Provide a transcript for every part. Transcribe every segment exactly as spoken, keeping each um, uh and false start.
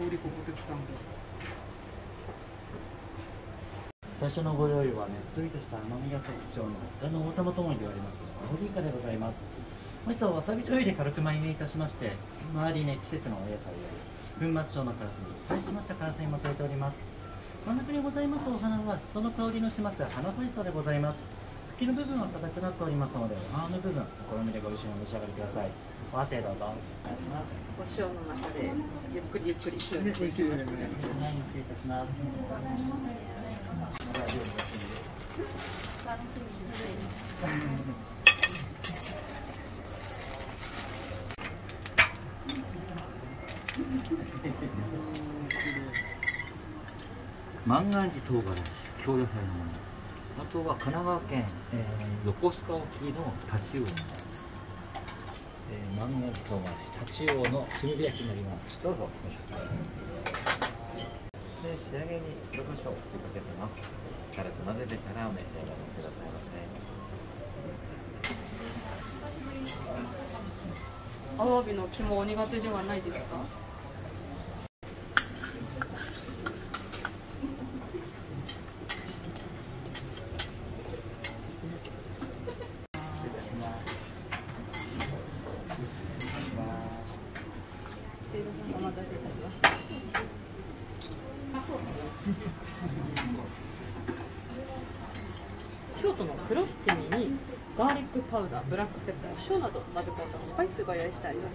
りここで使うんだ。 最初のご用意はねっとりとした甘みが特徴のガの王様とも言われますアオリイカでございます。本日はわさび醤油で軽くマリネいたしまして、周りね季節のお野菜や粉末状のカラスミ、再しましたカラスミも添えております。真ん中にございますお花はしその香りのします花海藻でございます。茎の部分は硬くなっておりますので、お花の部分お好みでご一緒にお召し上がりください。お箸へどうぞお願いします。 お塩の中でゆっくりゆっくり広げていきます。 はい、失礼いたします。まだ料理が万願寺唐辛子、京野菜のもの。あとは神奈川県、えー、横須賀沖のタチウオ、えー、万願寺唐辛子、タチウオの炭火焼きになります。どうぞお召し上がりください。で仕上げに黒胡椒を振りかけてます。軽く混ぜてからお召し上がりくださいませ。 アワビの肝お苦手ではないですか？お待たせいたしました。京都の黒七味にガーリックパウダー、ブラックペッパー、塩など混ぜ込んだスパイスが用意してあります。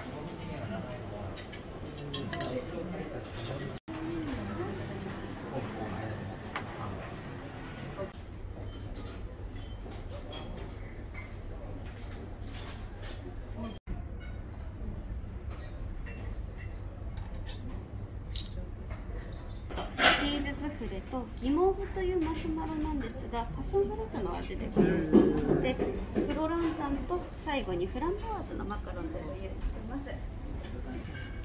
チーズスフレとギモーブというマシュマロなんですが、パッションフルーツの味でご用意してまして、フロランタンと最後にフランボワーズのマカロンでご用意してます。